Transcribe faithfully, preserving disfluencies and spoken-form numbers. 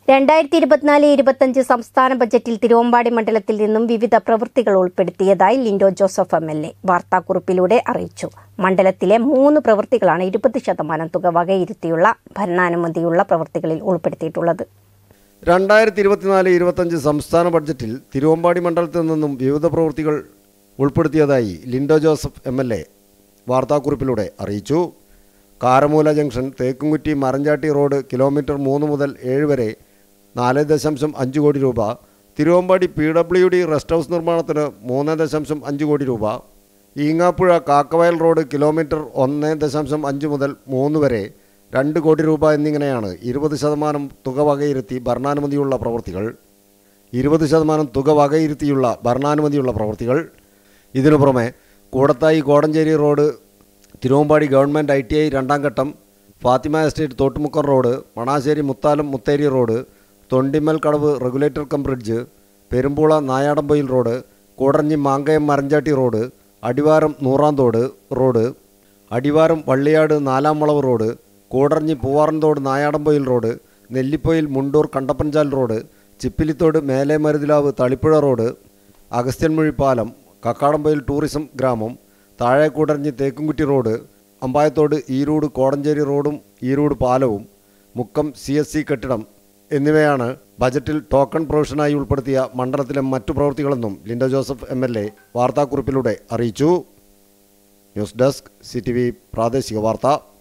രണ്ടായിരത്തി ഇരുപത്തിനാല് ഇരുപത്തഞ്ച് സംസ്ഥാന ബജറ്റിൽ തിരുവമ്പാടി മണ്ഡലത്തിൽ നിന്നും വിവിധ പ്രവൃത്തികൾ ഉൾപ്പെടുത്തിയതായി Lindo Joseph M L A വാർത്താക്കുറിപ്പിലൂടെ അറിയിച്ചു. മണ്ഡലത്തിലെ മൂന്ന് പ്രവൃത്തികളാണ് ഇരുപത് ശതമാനം തുക വകയിരുത്തിയുള്ള ഭരണാനുമതിയുള്ള പ്രവൃത്തികളിൽ ഉൾപ്പെടുത്തിയിട്ടുള്ളത്. രണ്ടായിരത്തി ഇരുപത്തിനാല് ഇരുപത്തഞ്ച് സംസ്ഥാന ബഡ്ജറ്റിൽ തിരുവമ്പാടി മണ്ഡലത്തിൽ നിന്നും വിവിധ പ്രവൃത്തികൾ ഉൾപ്പെടുത്തിയതായി Lindo Joseph M L A വാർത്താക്കുറിപ്പിലൂടെ അറിയിച്ചു. Karamoola junction Thekkumkutty Maranchatty road kilometre മൂന്ന് മുതൽ ഏഴ് വരെ നാല് ദശാംശം അഞ്ച് കോടി രൂപ, Thiruvambady P W D rest house നിർമ്മാണത്തിന് മൂന്ന് ദശാംശം അഞ്ച് കോടി രൂപ, ഈങ്ങാപ്പുഴ കാക്കവയൽ റോഡ് കിലോമീറ്റർ ഒന്ന് ദശാംശം അഞ്ച് മുതൽ മൂന്ന് വരെ രണ്ട് കോടി രൂപ എന്നിങ്ങനെയാണ് ഇരുപത് ശതമാനം തുക വകയിരുത്തി ഭരണാനുമതിയുള്ള പ്രവൃത്തികൾ ഇരുപത് ശതമാനം തുക വകയിരുത്തിയുള്ള ഭരണാനുമതിയുള്ള പ്രവൃത്തികൾ ഇതിനു പുറമെ Koodathai Kodanchery road, Thiruvambady government I T I രണ്ടാം ഘട്ടം, Fathima estate Thottumukkam road, Manassery Muthalam Mutheri road, Thondimmal Kadavu regulator cum bridge, Perumpula Nayadampoyil road, Koodaranji Mankayam Maranchatty road, Adivaram Noorandode road, Adivaram Valliyad നാലാം വളവ് road, Koodaranji Poovarandode Nayadampoyil road, Nellipoyil Mundur Kandappanchal road, Chippilithode മേലെ മരുതിലാവ് തളിപ്പുഴ റോഡ്, അഗസ്ത്യൻമൊഴി പാലം, കക്കാടംപൊയിൽ ടൂറിസം ഗ്രാമം, താഴെ കൂടറഞ്ഞി തേക്കുംകുറ്റി റോഡ്, അമ്പായത്തോട് ഈരൂട് കോടഞ്ചേരി റോഡും ഈരൂട് പാലവും, മുക്കം സി എസ് സി കെട്ടിടം എന്നിവയാണ് ബജറ്റിൽ ടോക്കൺ പ്രൊവിഷനായി ഉൾപ്പെടുത്തിയ മണ്ഡലത്തിലെ മറ്റു പ്രവൃത്തികളെന്നും Lindo Joseph M L A വാർത്താക്കുറിപ്പിലൂടെ അറിയിച്ചു. News desk C T V പ്രാദേശിക വാർത്ത.